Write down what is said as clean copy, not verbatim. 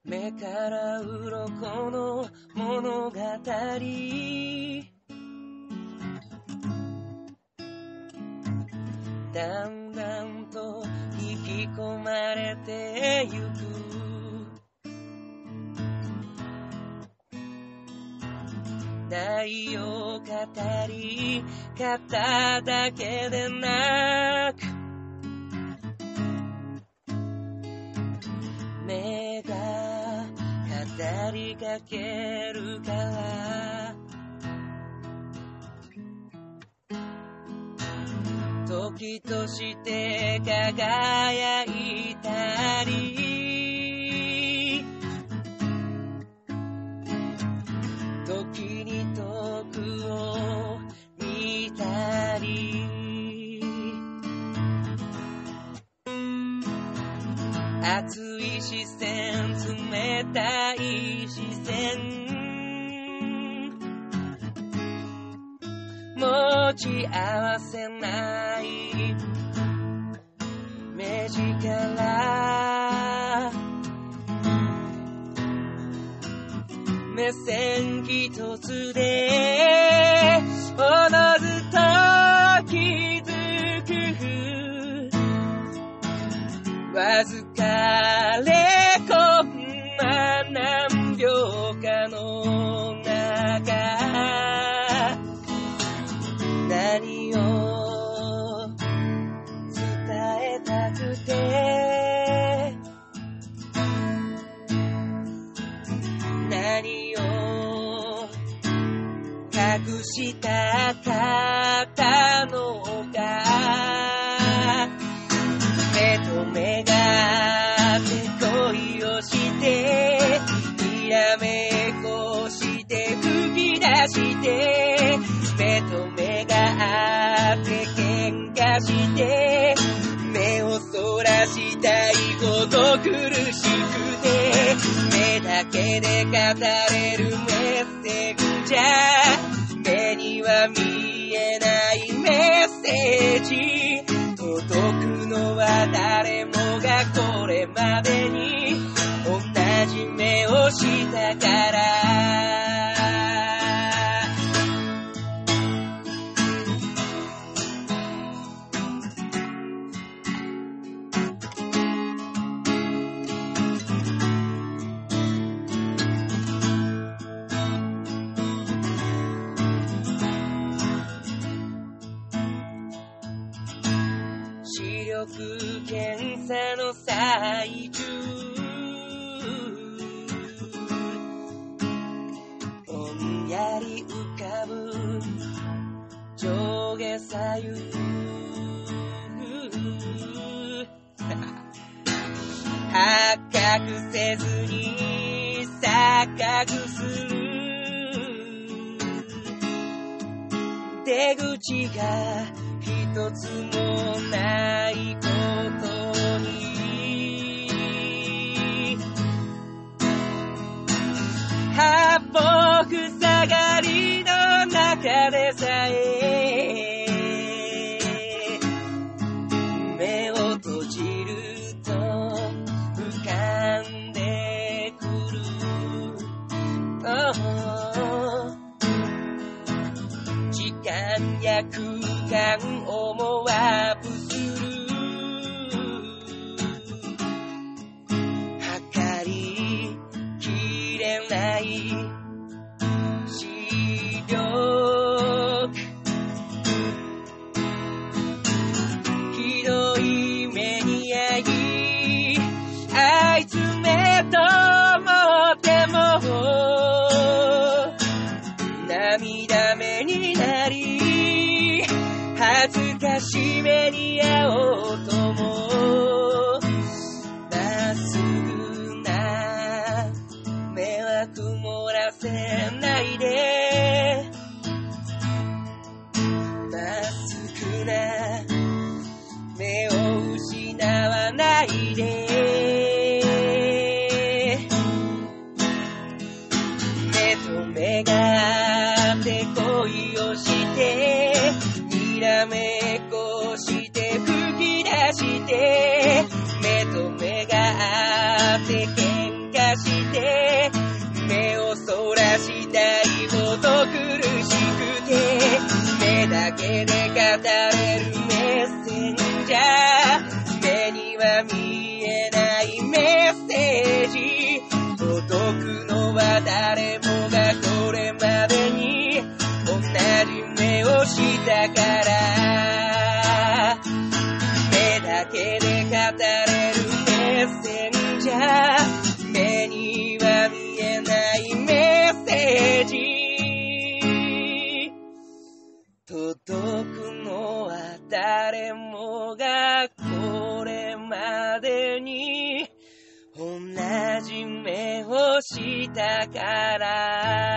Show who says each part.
Speaker 1: 目から鱗の物語、だんだんと引き込まれてゆく。内容を語り方だけでなく、目が語りかけるから、時として輝いたり、時に遠くを見たり、熱い視線、冷たい視線、持ち合わせない目力、目線一つでおのずと気づく。わずかれこんな何秒かの中、何を伝えたくて、何を隠したかったのか。目と目が手恋をして、ひらめこして吹き出して、目と目が合って喧嘩して、目をそらしたいほど苦しくて、目だけで語れるメッセージじゃ、目には見えないメッセージ、届くのは誰もがこれまでに同じ目をしたから。視力検査の最中、ぼんやり浮かぶ上下左右、発覚せずに錯覚する、出口が一つもないことに、八方塞がりの中でさえ、目を閉じると浮かんでくる、時間や空間思わぶする、測りきれない視力、ひどい目に遭い、あいつ目と思っても涙目になり、恥ずかしめに会おうとも、まっすぐな目は曇らせかして目をそらしたいほど苦しくて目だけで語れるメッセンジャー目には見えないメッセージ届くのは誰もがこれまでに同じ目をしたから目だけで語れるメッセンジャー目には見えないメッセージ届くのは誰もがこれまでに同じ目をしたから